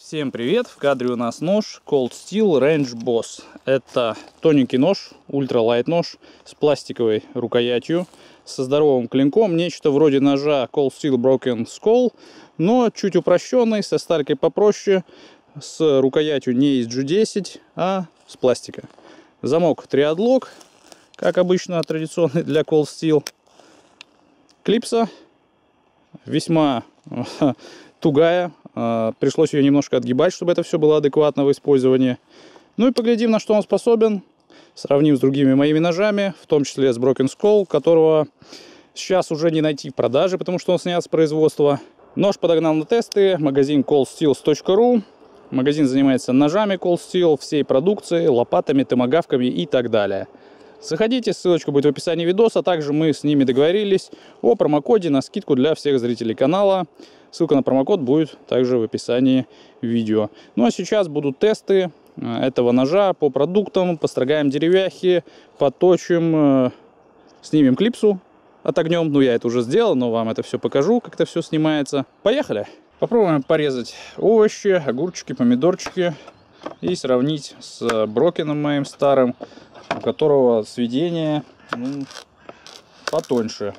Всем привет! В кадре у нас нож Cold Steel Range Boss. Это тоненький нож, ультралайт нож с пластиковой рукоятью, со здоровым клинком. Нечто вроде ножа Cold Steel Broken Skull, но чуть упрощенный, со сталькой попроще, с рукоятью не из G10, а с пластика. Замок триадлок, как обычно, традиционный для Cold Steel. Клипса весьма тугая. Пришлось ее немножко отгибать, чтобы это все было адекватно в использовании. Ну и поглядим, на что он способен. Сравним с другими моими ножами, в том числе с Broken Skull, которого сейчас уже не найти в продаже, потому что он снят с производства. Нож подогнал на тесты магазин coldsteels.ru. Магазин занимается ножами Cold Steel, всей продукцией, лопатами, томагавками и так далее. Заходите, ссылочка будет в описании видоса. Также мы с ними договорились о промокоде на скидку для всех зрителей канала. Ссылка на промокод будет также в описании видео. Ну а сейчас будут тесты этого ножа по продуктам. Построгаем деревяхи, поточим, снимем клипсу, отогнем. Ну я это уже сделал, но вам это все покажу, как это все снимается. Поехали! Попробуем порезать овощи, огурчики, помидорчики и сравнить с Брокеном моим старым, у которого сведение потоньше.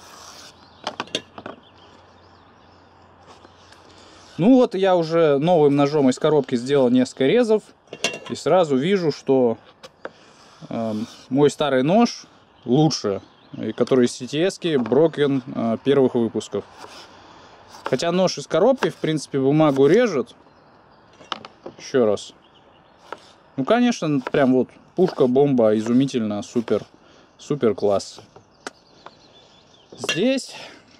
Ну вот я уже новым ножом из коробки сделал несколько резов. И сразу вижу, что мой старый нож лучше, который из CTS-ки, Broken первых выпусков. Хотя нож из коробки, в принципе, бумагу режет. Еще раз. Ну, конечно, прям вот пушка, бомба, изумительно, супер, супер класс. Здесь...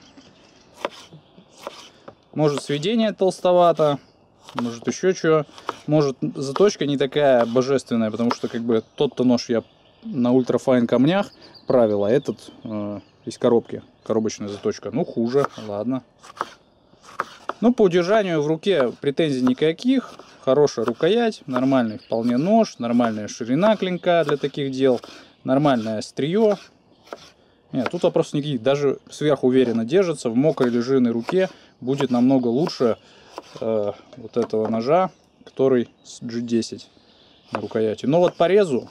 Может, сведение толстовато, может еще что. Может, заточка не такая божественная, потому что как бы тот-то нож я на ультрафайн камнях правил, а этот из коробки, коробочная заточка. Ну, хуже, ладно. Ну, по удержанию в руке претензий никаких. Хорошая рукоять, нормальный вполне нож, нормальная ширина клинка для таких дел, нормальное острие. Нет, тут вопросов никаких. Даже сверху уверенно держится. В мокрой или жирной руке будет намного лучше вот этого ножа, который с G10 на рукояти. Но вот по резу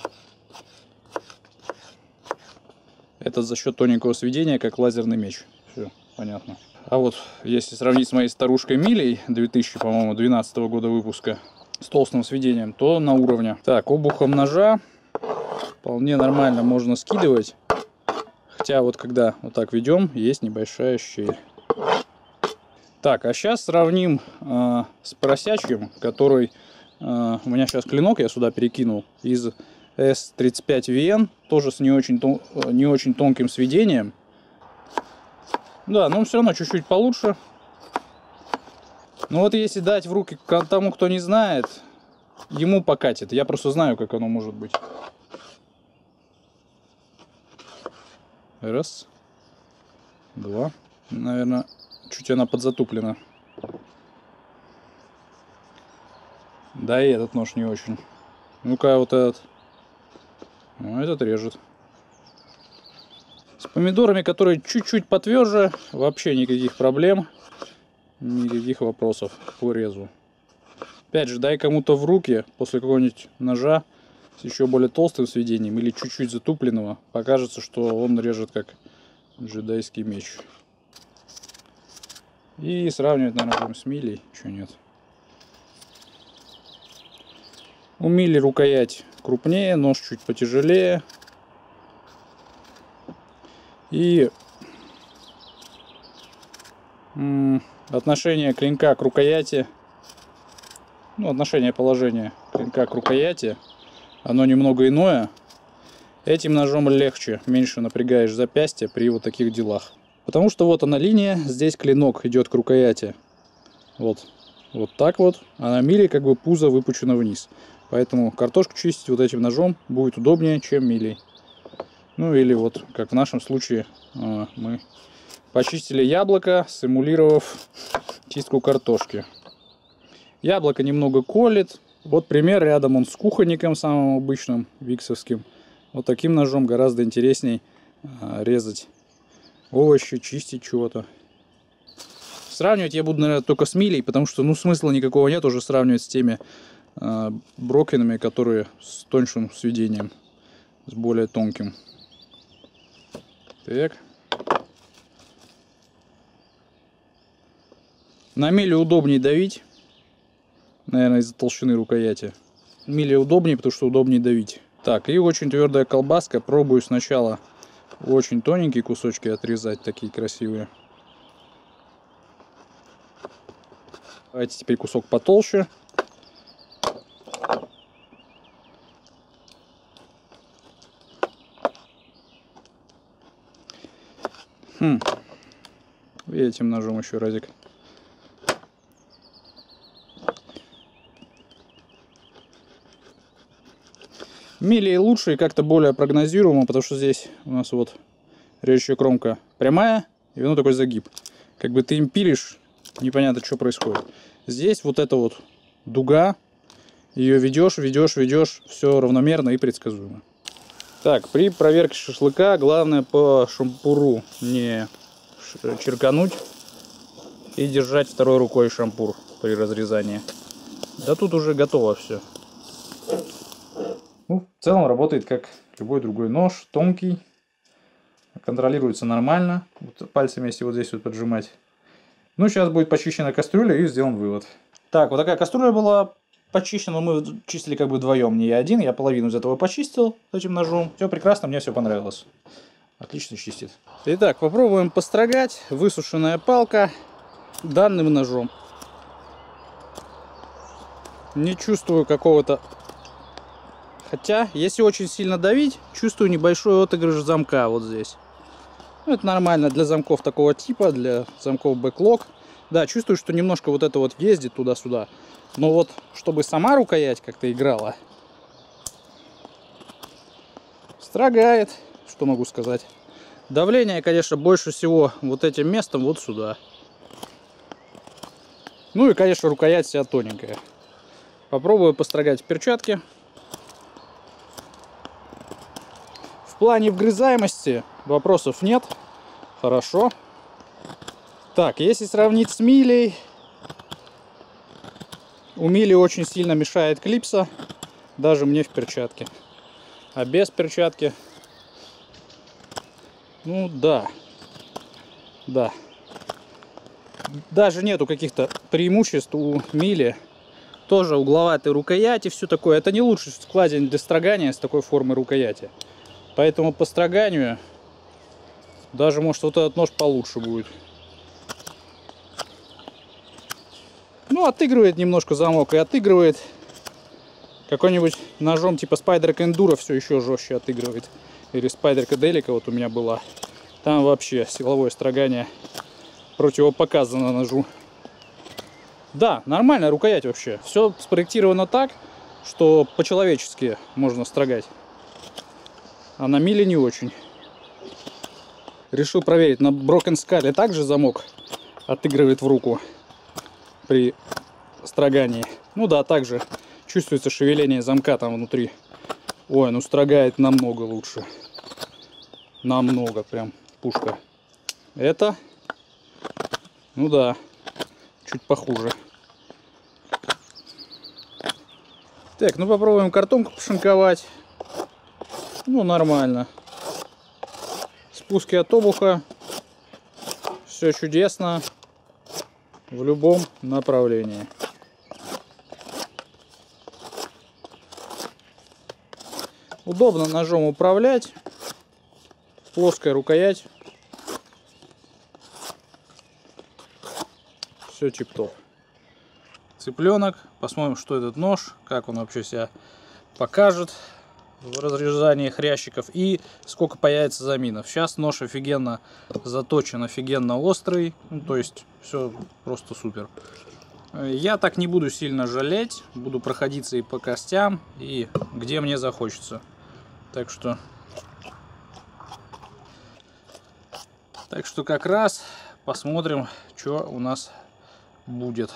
это за счет тоненького сведения, как лазерный меч. Все понятно. А вот если сравнить с моей старушкой Милей 2000, по-моему, 12 года выпуска с толстым сведением, то на уровне. Так, обухом ножа вполне нормально можно скидывать. Хотя вот когда вот так ведем, есть небольшая щель. Так, а сейчас сравним с поросячьим, который у меня сейчас клинок я сюда перекинул из S35VN, тоже с не очень тонким сведением. Да, но все равно чуть-чуть получше. Но вот если дать в руки тому, кто не знает, ему покатит. Я просто знаю, как оно может быть. Раз, два. Наверное, чуть она подзатуплена. Да и этот нож не очень. Ну-ка, вот этот. Ну, этот режет. С помидорами, которые чуть-чуть потверже, вообще никаких проблем. Никаких вопросов по резу. Опять же, дай кому-то в руки после какого-нибудь ножа с еще более толстым сведением или чуть-чуть затупленного, покажется, что он режет как джедайский меч. И сравнивать, наверное, будем с Милей. Чего нет. У Мили рукоять крупнее, нож чуть потяжелее. И отношение клинка к рукояти, ну, отношение положения клинка к рукояти, оно немного иное. Этим ножом легче, меньше напрягаешь запястье при вот таких делах. Потому что вот она линия, здесь клинок идет к рукояти. Вот так вот. А на Миле как бы пузо выпучено вниз. Поэтому картошку чистить вот этим ножом будет удобнее, чем Милей. Ну или вот, как в нашем случае, мы почистили яблоко, симулировав чистку картошки. Яблоко немного колет. Вот пример, рядом он с кухонником самым обычным, виксовским. Вот таким ножом гораздо интересней резать овощи, чистить чего-то. Сравнивать я буду, наверное, только с милей, потому что, ну, смысла никакого нет уже сравнивать с теми брокинами, которые с тоньшим сведением, с более тонким. Так. На миле удобнее давить, наверное, из-за толщины рукояти. Миле удобнее, потому что удобнее давить. Так, и очень твердая колбаска. Пробую сначала очень тоненькие кусочки отрезать, такие красивые. Давайте теперь кусок потолще. И этим ножом еще разик. Милей лучше и как-то более прогнозируемо, потому что здесь у нас вот режущая кромка прямая, и ну такой загиб. Как бы ты им пилишь, непонятно, что происходит. Здесь вот эта вот дуга, ее ведешь, все равномерно и предсказуемо. Так, при проверке шашлыка главное по шампуру не черкануть и держать второй рукой шампур при разрезании. Да тут уже готово все. Ну, в целом работает как любой другой нож, тонкий, контролируется нормально, вот пальцами если вот здесь вот поджимать. Ну, сейчас будет почищена кастрюля и сделан вывод. Так, вот такая кастрюля была почищена, мы чистили как бы вдвоем, не я один, я половину из этого почистил этим ножом. Все прекрасно, мне все понравилось. Отлично чистит. Итак, попробуем построгать. Высушенная палка данным ножом. Не чувствую какого-то... Хотя, если очень сильно давить, чувствую небольшой отыгрыш замка вот здесь. Ну, это нормально для замков такого типа, для замков бэклог. Да, чувствую, что немножко вот это вот ездит туда-сюда. Но вот, чтобы сама рукоять как-то играла, строгает, что могу сказать. Давление, конечно, больше всего вот этим местом вот сюда. Ну и, конечно, рукоять вся тоненькая. Попробую построгать в перчатке. В плане вгрызаемости вопросов нет. Хорошо. Так, если сравнить с милей, у мили очень сильно мешает клипса, даже мне в перчатке. А без перчатки, ну да, да. Даже нету каких-то преимуществ у мили. Тоже угловатые рукояти, все такое. Это не лучший складень для строгания с такой формой рукояти. Поэтому по строганию даже, может, вот этот нож получше будет. Ну, отыгрывает немножко замок и отыгрывает. Какой-нибудь ножом типа Spyderco Enduro все еще жестче отыгрывает. Или Spyderco Delica вот у меня была. Там вообще силовое строгание противопоказано ножу. Да, нормальная рукоять вообще. Все спроектировано так, что по-человечески можно строгать. А на миле не очень. Решил проверить. На Broken Skull также замок отыгрывает в руку при строгании. Ну да, также чувствуется шевеление замка там внутри. Ой, ну строгает намного лучше. Намного, прям пушка. Это, ну да, чуть похуже. Так, ну попробуем картонку пошинковать. Ну, нормально. Спуски от обуха. Все чудесно. В любом направлении. Удобно ножом управлять. Плоская рукоять. Все тип-топ. Цыпленок. Посмотрим, что этот нож, как он вообще себя покажет в разрезании хрящиков и сколько появится заминов. Сейчас нож офигенно заточен, офигенно острый. Ну, то есть все просто супер. Я так не буду сильно жалеть. Буду проходиться и по костям, и где мне захочется. Так что как раз посмотрим, что у нас будет.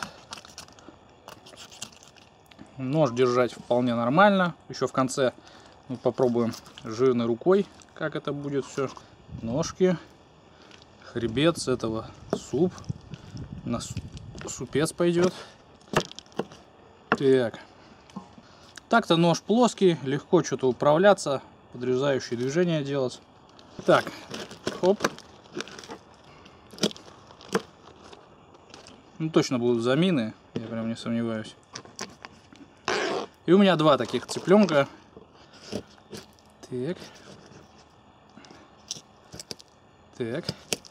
Нож держать вполне нормально. Еще в конце мы попробуем жирной рукой, как это будет все. Ножки, хребет, с этого суп. на супец пойдет. Так. Так-то нож плоский, легко что-то управляться, подрезающие движения делать. Так, хоп. Ну, точно будут замины, я прям не сомневаюсь. И у меня два таких цыпленка. Так. Так.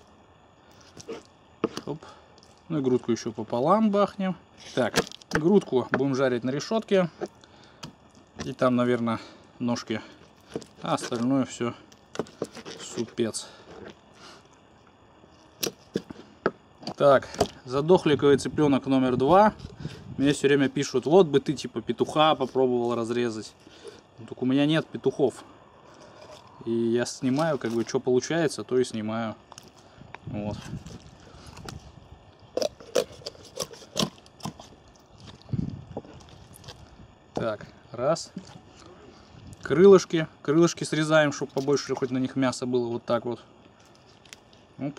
Хоп. Ну и грудку еще пополам бахнем. Так, грудку будем жарить на решетке. И там, наверное, ножки. А остальное все супец. Так, задохликовый цыпленок номер 2. Мне все время пишут, вот бы ты типа петуха попробовал разрезать. Только у меня нет петухов. И я снимаю, как бы, что получается, то и снимаю. Вот. Так, раз. Крылышки. Крылышки срезаем, чтобы побольше хоть на них мяса было. Вот так вот. Оп.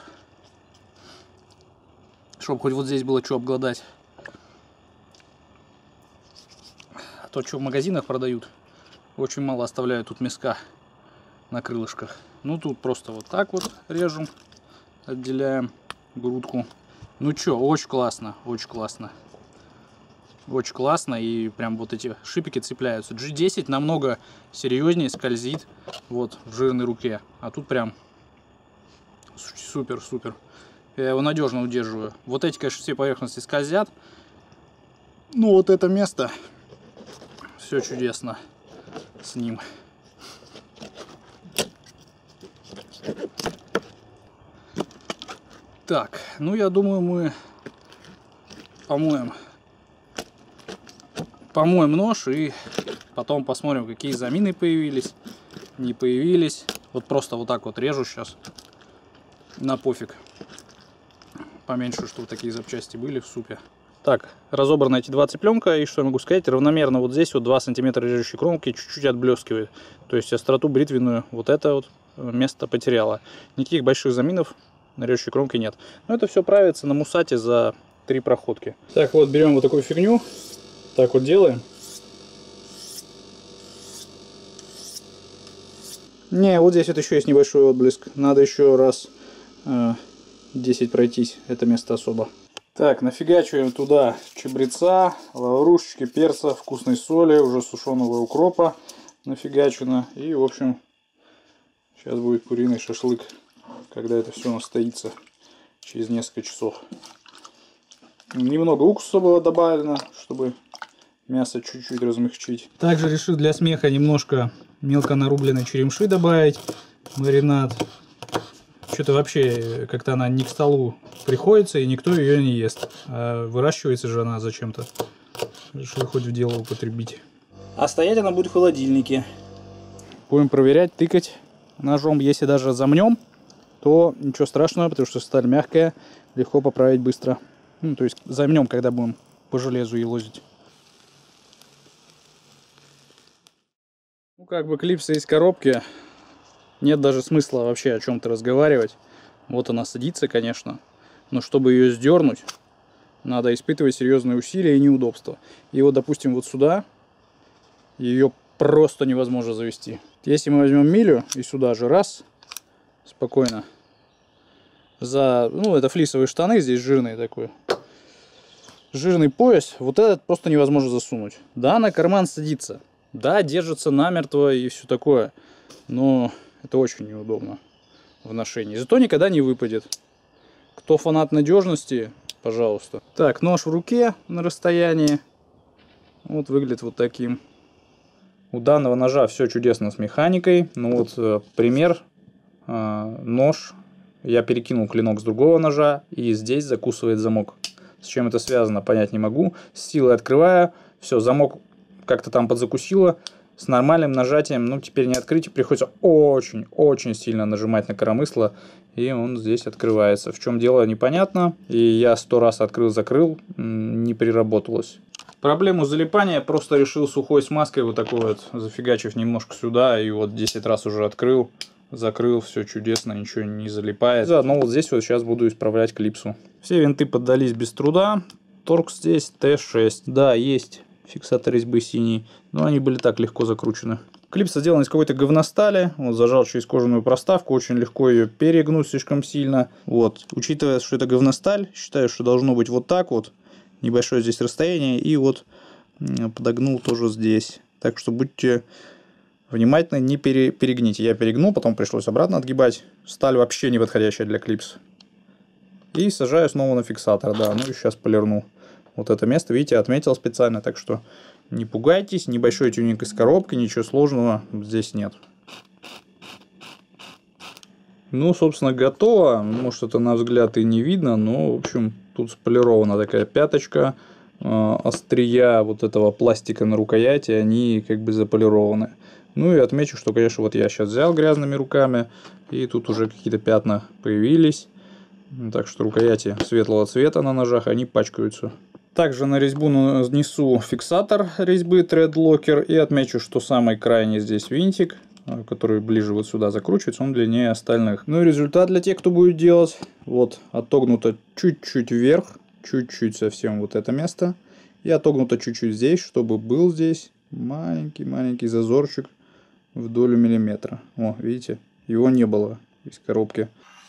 Чтобы хоть вот здесь было что обглодать. А то, что в магазинах продают, очень мало оставляют тут мяска на крылышках. Ну, тут просто вот так вот режем. Отделяем грудку. Ну что, очень классно. Очень классно. Очень классно, и прям вот эти шипики цепляются. G10 намного серьезнее скользит вот в жирной руке, а тут прям супер-супер. Я его надежно удерживаю. Вот эти, конечно, все поверхности скользят, но вот это место все чудесно с ним. Так, ну я думаю, мы помоем нож и потом посмотрим, какие замины появились, не появились. Вот просто вот так вот режу сейчас на пофиг. Поменьше, чтобы такие запчасти были в супе. Так, разобраны эти два цыпленка, и что я могу сказать, равномерно вот здесь вот 2 сантиметра режущей кромки чуть-чуть отблескивает. То есть остроту бритвенную вот это вот место потеряло. Никаких больших заминов на режущей кромке нет. Но это все правится на мусате за 3 проходки. Так, вот берем вот такую фигню. Так вот делаем. Не, вот здесь вот еще есть небольшой отблеск. Надо еще раз 10 пройтись. Это место особо. Так, нафигачиваем туда чабреца, лаврушечки, перца, вкусной соли, уже сушеного укропа нафигачено. И, в общем, сейчас будет куриный шашлык, когда это все настоится через несколько часов. Немного уксуса было добавлено, чтобы мясо чуть-чуть размягчить. Также решил для смеха немножко мелко нарубленной черемши добавить, маринад. Что-то вообще как-то она не к столу приходится, и никто ее не ест. А выращивается же она зачем-то. Решил хоть в дело употребить. А стоять она будет в холодильнике. Будем проверять, тыкать ножом. Если даже замнем, то ничего страшного, потому что сталь мягкая, легко поправить быстро. Ну, то есть замнем, когда будем по железу елозить. Ну, как бы клипса из коробки. Нет даже смысла вообще о чем-то разговаривать. Вот она садится, конечно. Но чтобы ее сдернуть, надо испытывать серьезные усилия и неудобства. И вот, допустим, вот сюда ее просто невозможно завести. Если мы возьмем милю и сюда же раз, спокойно. Ну, это флисовые штаны, здесь жирный такой. Жирный пояс, вот этот просто невозможно засунуть. Да, на карман садится. Да, держится намертво и все такое. Но это очень неудобно в ношении. Зато никогда не выпадет. Кто фанат надежности, пожалуйста. Так, нож в руке на расстоянии. Вот выглядит вот таким. У данного ножа все чудесно с механикой. Ну вот пример. Нож. Я перекинул клинок с другого ножа, и здесь закусывает замок. С чем это связано, понять не могу. С силой открываю. Все, замок как-то там подзакусило. С нормальным нажатием, ну, теперь не открыть, приходится очень-очень сильно нажимать на коромысло, и он здесь открывается. В чем дело, непонятно, и я 100 раз открыл-закрыл, не приработалось. Проблему залипания просто решил сухой смазкой вот такой вот, зафигачив немножко сюда, и вот 10 раз уже открыл, закрыл, все чудесно, ничего не залипает. Заодно вот здесь вот сейчас буду исправлять клипсу. Все винты поддались без труда. Торг здесь Т6. Да, есть фиксатор резьбы синий, но они были так легко закручены. Клипса сделана из какой-то говностали. Вот зажал через кожаную проставку. Очень легко ее перегнуть слишком сильно. Вот. Учитывая, что это говносталь, считаю, что должно быть вот так вот. Небольшое здесь расстояние. И вот подогнул тоже здесь. Так что будьте внимательны, не перегните. Я перегнул, потом пришлось обратно отгибать. Сталь вообще не подходящая для клипс. И сажаю снова на фиксатор. Да, ну и сейчас полирну. Вот это место, видите, отметил специально. Так что не пугайтесь. Небольшой тюнинг из коробки. Ничего сложного здесь нет. Ну, собственно, готово. Может, это на взгляд и не видно. Но, в общем, тут сполирована такая пяточка. Острия вот этого пластика на рукояти, они как бы заполированы. Ну и отмечу, что, конечно, вот я сейчас взял грязными руками, и тут уже какие-то пятна появились. Так что рукояти светлого цвета на ножах, они пачкаются. Также на резьбу нанесу фиксатор резьбы Threadlocker и отмечу, что самый крайний здесь винтик, который ближе вот сюда закручивается, он длиннее остальных. Ну и результат для тех, кто будет делать. Вот отогнуто чуть-чуть вверх, чуть-чуть совсем вот это место. И отогнуто чуть-чуть здесь, чтобы был здесь маленький-маленький зазорчик в долю миллиметра. О, видите, его не было из коробки.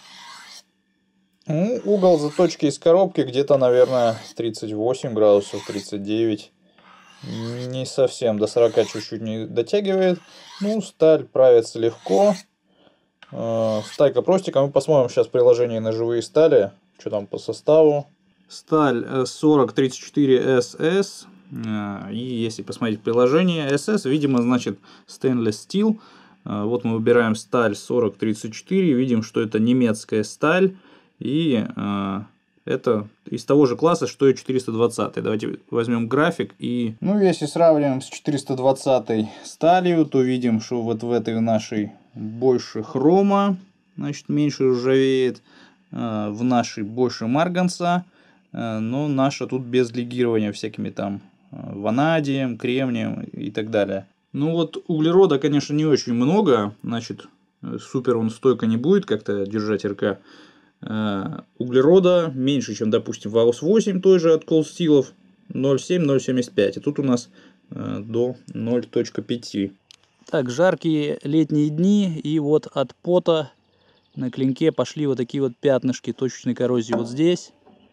Ну, угол заточки из коробки где-то, наверное, 38 градусов, 39. Не совсем, до 40 чуть-чуть не дотягивает. Ну, сталь правится легко. Стайка простика. Мы посмотрим сейчас приложение на живые стали. Что там по составу. Сталь 4034 SS. И если посмотреть приложение SS, видимо, значит Stainless Steel. Вот мы выбираем сталь 4034. Видим, что это немецкая сталь. И это из того же класса, что и 420. Давайте возьмем график. И ну, если сравниваем с 420 сталью, то видим, что вот в этой нашей больше хрома, значит, меньше ржавеет. В нашей больше марганца. Но наша тут без легирования всякими там ванадием, кремнием и так далее. Ну вот углерода, конечно, не очень много. Значит, супер он стойко не будет как-то держать РК. Углерода меньше, чем, допустим, в AOS 8 той же от Cold Steel 0,7-0,75. И тут у нас до 0,5. Так, жаркие летние дни. И вот от пота на клинке пошли вот такие вот пятнышки точечной коррозии вот здесь.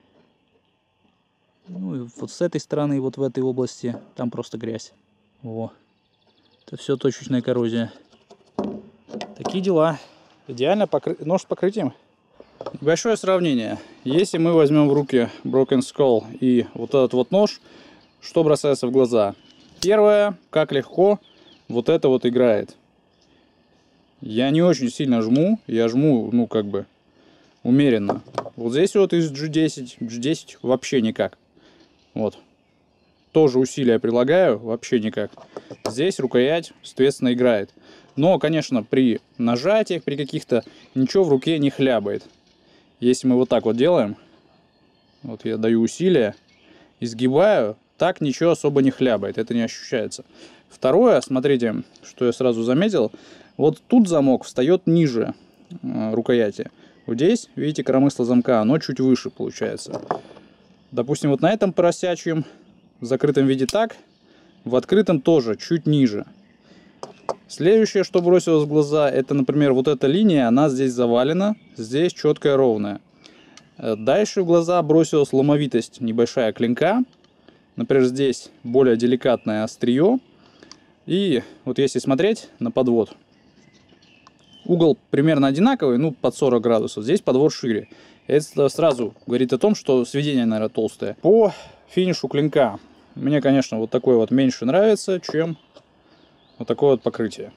Ну и вот с этой стороны, вот в этой области, там просто грязь. Во. Это все точечная коррозия. Такие дела. Идеально нож с покрытием. Небольшое сравнение. Если мы возьмем в руки Broken Skull и вот этот вот нож, что бросается в глаза? Первое, как легко вот это вот играет. Я не очень сильно жму, я жму, ну как бы, умеренно. Вот здесь вот из G10 вообще никак. Вот. Тоже усилия прилагаю, вообще никак. Здесь рукоять, соответственно, играет. Но, конечно, при нажатиях, при каких-то, ничего в руке не хлябает. Если мы вот так вот делаем, вот я даю усилия, изгибаю, так ничего особо не хлябает, это не ощущается. Второе, смотрите, что я сразу заметил, вот тут замок встает ниже рукояти. Вот здесь, видите, коромысло замка, оно чуть выше получается. Допустим, вот на этом поросячьем, в закрытом виде так, в открытом тоже чуть ниже. Следующее, что бросилось в глаза, это, например, вот эта линия, она здесь завалена, здесь четкая, ровная. Дальше в глаза бросилась ломовитость небольшая клинка. Например, здесь более деликатное острие. И вот если смотреть на подвод, угол примерно одинаковый, ну под 40 градусов, здесь подвод шире. Это сразу говорит о том, что сведение, наверное, толстое. По финишу клинка мне, конечно, вот такой вот меньше нравится, чем вот такое вот покрытие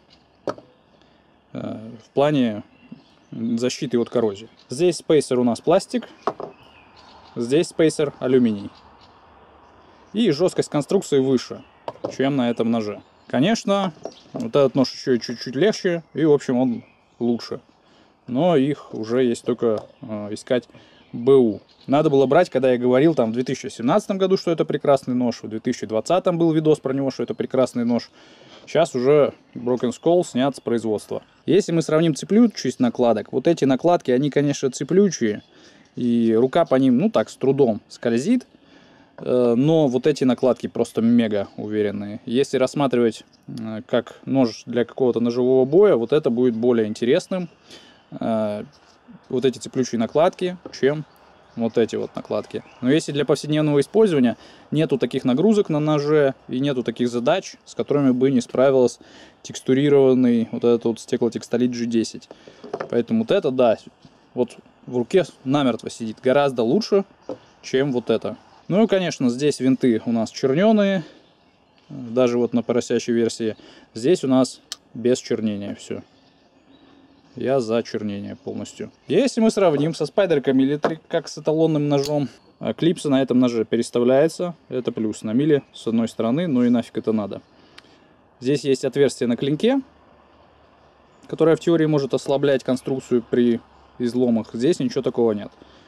в плане защиты от коррозии. Здесь спейсер у нас пластик, здесь спейсер алюминий. И жесткость конструкции выше, чем на этом ноже. Конечно, вот этот нож еще чуть-чуть легче, и, в общем, он лучше. Но их уже есть только искать БУ. Надо было брать, когда я говорил там в 2017 году, что это прекрасный нож. В 2020 был видос про него, что это прекрасный нож. Сейчас уже Broken Skull снят с производства. Если мы сравним цеплючесть накладок, вот эти накладки, они, конечно, цеплючие. И рука по ним, ну так, с трудом скользит. Но вот эти накладки просто мега уверенные. Если рассматривать как нож для какого-то ножевого боя, вот это будет более интересным. Вот эти цеплючие накладки, чем вот эти вот накладки. Но если для повседневного использования нету таких нагрузок на ноже и нету таких задач, с которыми бы не справилась текстурированный вот этот вот стеклотекстолит G10. Поэтому вот это, да, вот в руке намертво сидит гораздо лучше, чем вот это. Ну и, конечно, здесь винты у нас черненые, даже вот на поросячей версии. Здесь у нас без чернения все. Я за чернение полностью. Если мы сравним со Spyderco Military, как с эталонным ножом, клипса на этом ноже переставляется. Это плюс на мили с одной стороны, ну и нафиг это надо. Здесь есть отверстие на клинке, которое в теории может ослаблять конструкцию при изломах. Здесь ничего такого нет.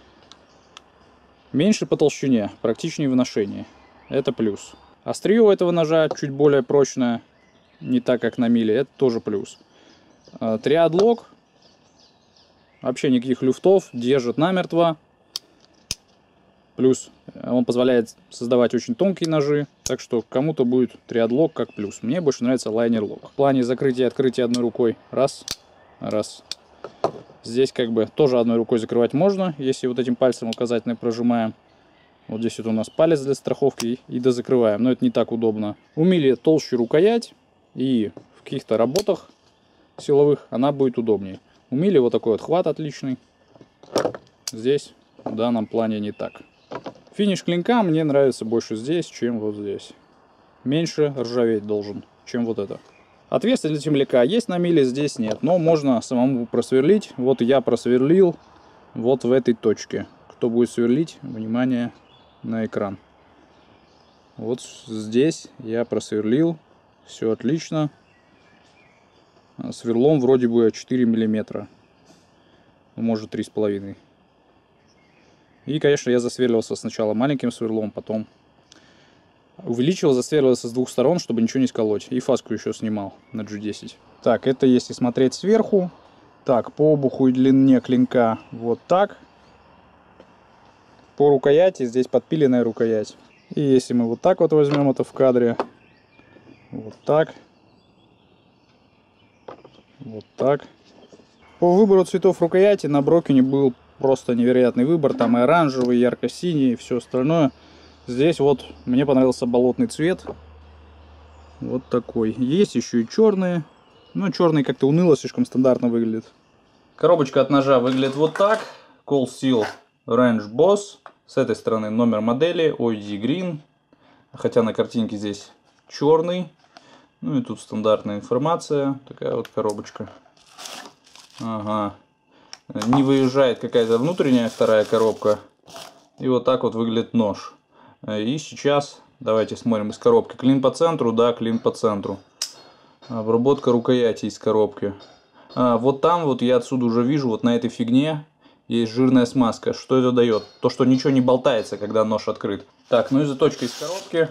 Меньше по толщине, практичнее в ношении. Это плюс. Острие у этого ножа чуть более прочное, не так как на мили. Это тоже плюс. Триадлок. Вообще никаких люфтов, держит намертво. Плюс он позволяет создавать очень тонкие ножи. Так что кому-то будет триадлок как плюс. Мне больше нравится лайнер-лок. В плане закрытия и открытия одной рукой. Раз, раз. Здесь как бы тоже одной рукой закрывать можно, если вот этим пальцем указательный прожимаем. Вот здесь вот у нас палец для страховки и дозакрываем. Но это не так удобно. У мили толще рукоять, и в каких-то работах силовых она будет удобнее. У мили вот такой вот хват отличный. Здесь в данном плане не так. Финиш клинка мне нравится больше здесь, чем вот здесь. Меньше ржаветь должен, чем вот это. Отверстие для темляка есть на миле, здесь нет. Но можно самому просверлить. Вот я просверлил вот в этой точке. Кто будет сверлить, внимание на экран. Вот здесь я просверлил. Все отлично. Сверлом вроде бы 4 миллиметра. Может 3,5. И, конечно, я засверлился сначала маленьким сверлом, потом увеличивал, засверлился с двух сторон, чтобы ничего не сколоть. И фаску еще снимал на G10. Так, это если смотреть сверху. Так, по обуху и длине клинка вот так. По рукояти здесь подпиленная рукоять. И если мы вот так вот возьмем это в кадре. Вот так. Вот так. По выбору цветов рукояти на Брокене был просто невероятный выбор. Там и оранжевый, и ярко-синий, и все остальное. Здесь вот мне понравился болотный цвет. Вот такой. Есть еще и черные. Но черный как-то уныло, слишком стандартно выглядит. Коробочка от ножа выглядит вот так. Cold Steel Range Boss. С этой стороны номер модели OD Green. Хотя на картинке здесь черный. Ну и тут стандартная информация. Такая вот коробочка. Ага. Не выезжает какая-то внутренняя вторая коробка. И вот так вот выглядит нож. И сейчас давайте смотрим из коробки. Клин по центру, да, клин по центру. Обработка рукояти из коробки. Вот там вот я отсюда уже вижу, вот на этой фигне есть жирная смазка. Что это дает? То, что ничего не болтается, когда нож открыт. Так, ну и заточка из коробки.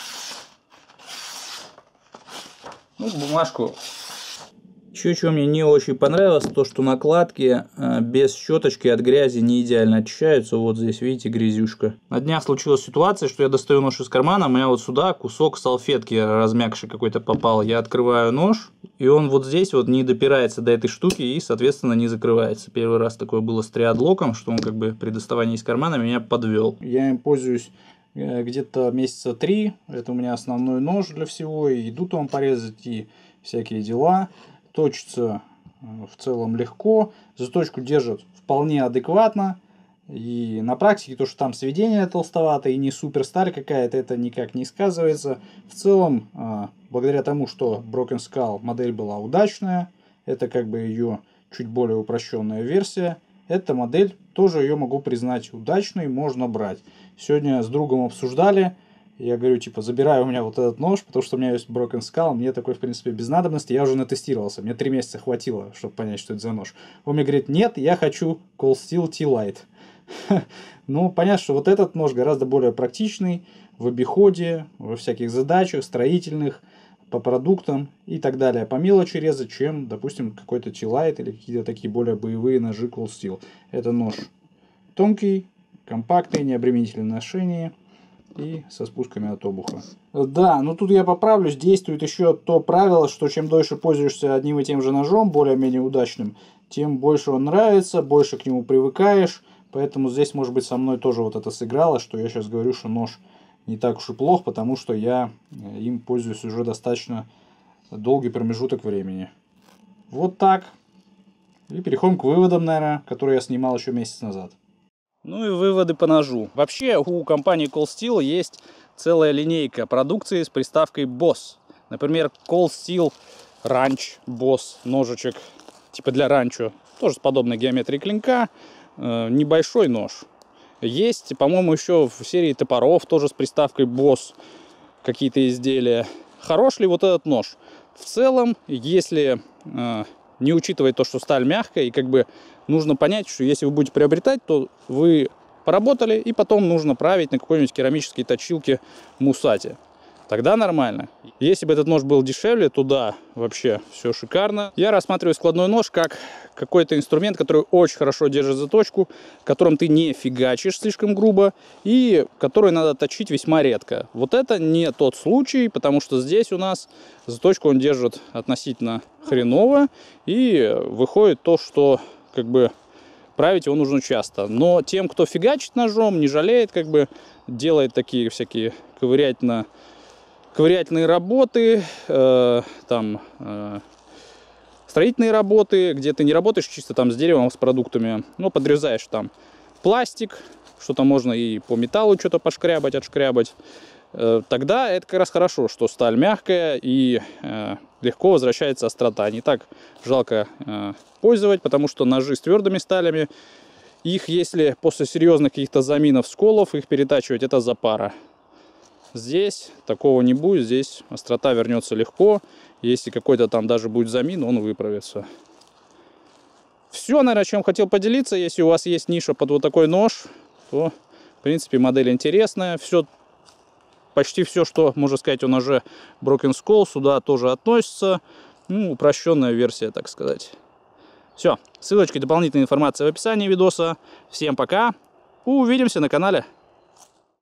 Ну, бумажку. Еще что мне не очень понравилось, то что накладки без щеточки от грязи не идеально очищаются. Вот здесь, видите, грязюшка. На днях случилась ситуация, что я достаю нож из кармана, у меня вот сюда кусок салфетки размягший какой-то попал. Я открываю нож, и он вот здесь вот не допирается до этой штуки и, соответственно, не закрывается. Первый раз такое было с триадлоком, что он как бы при доставании из кармана меня подвел. Я им пользуюсь где-то месяца 3. Это у меня основной нож для всего. И еду там порезать, и всякие дела. Точится в целом легко. Заточку держит вполне адекватно. И на практике то, что там сведение толстовато и не супер сталь какая-то, это никак не сказывается. В целом, благодаря тому, что Broken Skull модель была удачная, это как бы ее чуть более упрощенная версия, эта модель тоже ее могу признать удачной, можно брать. Сегодня с другом обсуждали. Я говорю, типа, забираю у меня вот этот нож, потому что у меня есть Broken Skull, мне такой, в принципе, без надобности, я уже натестировался, мне 3 месяца хватило, чтобы понять, что это за нож. Он мне говорит, нет, я хочу Cold Steel T-Light. Ну, понятно, что вот этот нож гораздо более практичный в обиходе, во всяких задачах строительных, по продуктам и так далее. По мелочи резать, чем, допустим, какой-то T-Light или какие-то такие более боевые ножи Cold Steel. Это нож тонкий, компактный, необременительный в ношении и со спусками от обуха. Да, но тут я поправлюсь, действует еще то правило, что чем дольше пользуешься одним и тем же ножом, более-менее удачным, тем больше он нравится, больше к нему привыкаешь. Поэтому здесь, может быть, со мной тоже вот это сыграло, что я сейчас говорю, что нож не так уж и плох, потому что я им пользуюсь уже достаточно долгий промежуток времени. Вот так. И переходим к выводам, наверное, которые я снимал еще месяц назад. Ну и выводы по ножу. Вообще у компании Cold Steel есть целая линейка продукции с приставкой Boss. Например, Cold Steel Ranch Boss ножичек, типа для ранчо. Тоже с подобной геометрией клинка. Небольшой нож. Есть, по-моему, еще в серии топоров тоже с приставкой Boss какие-то изделия. Хорош ли вот этот нож? В целом, если не учитывать то, что сталь мягкая, и как бы нужно понять, что если вы будете приобретать, то вы поработали, и потом нужно править на какой-нибудь керамической точилке Мусати. Тогда нормально. Если бы этот нож был дешевле, то да, вообще все шикарно. Я рассматриваю складной нож как какой-то инструмент, который очень хорошо держит заточку, которым ты не фигачишь слишком грубо и который надо точить весьма редко. Вот это не тот случай, потому что здесь у нас заточку он держит относительно хреново, и выходит то, что как бы править его нужно часто. Но тем, кто фигачит ножом, не жалеет, как бы делает такие всякие ковырятельные работы, строительные работы, где ты не работаешь чисто там с деревом, с продуктами, но подрезаешь там пластик, что-то можно и по металлу что-то пошкрябать, отшкрябать. Тогда это как раз хорошо, что сталь мягкая и легко возвращается острота. Не так жалко пользовать, потому что ножи с твердыми сталями, их, если после серьезных каких-то заминов, сколов, их перетачивать, это запара. Здесь такого не будет, здесь острота вернется легко. Если какой-то там даже будет замин, он выправится. Все, наверное, чем хотел поделиться. Если у вас есть ниша под вот такой нож, то, в принципе, модель интересная. Почти все, что можно сказать о ноже Broken Skull, сюда тоже относится. Ну, упрощенная версия, так сказать. Все, ссылочка и дополнительная информация в описании видоса. Всем пока, увидимся на канале.